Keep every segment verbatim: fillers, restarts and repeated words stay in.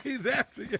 He's after you.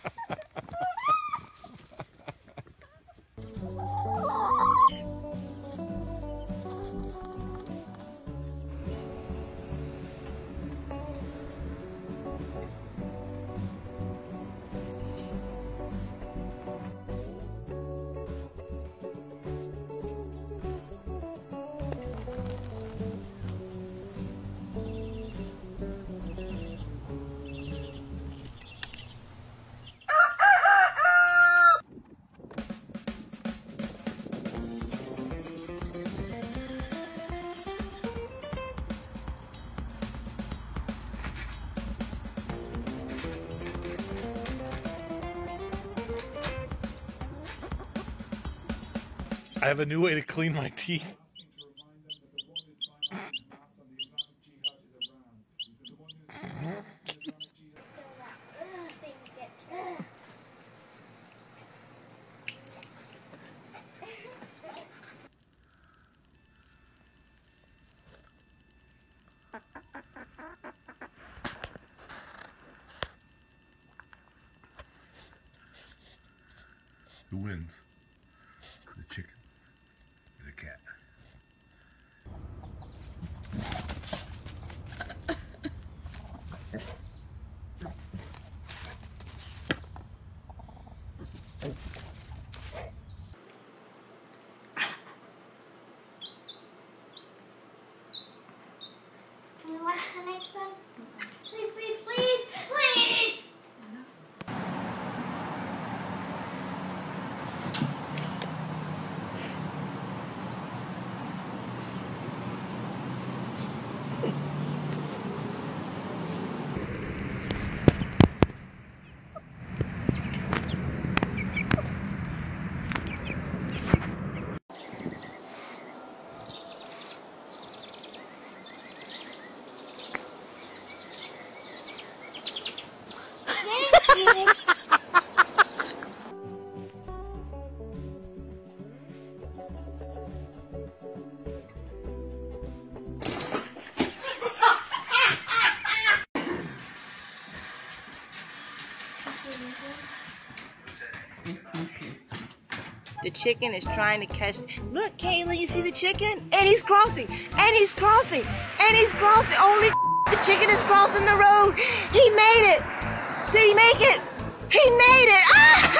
I have a new way to clean my teeth. Who wins? The chicken or the cat? Can we watch the next one? Please, please, please, please! The chicken is trying to catch. Look, Kayla, you see the chicken? And he's crossing. And he's crossing. And he's crossing. Holy the chicken is crossing the road. He made it. Did he make it? He made it. Ah!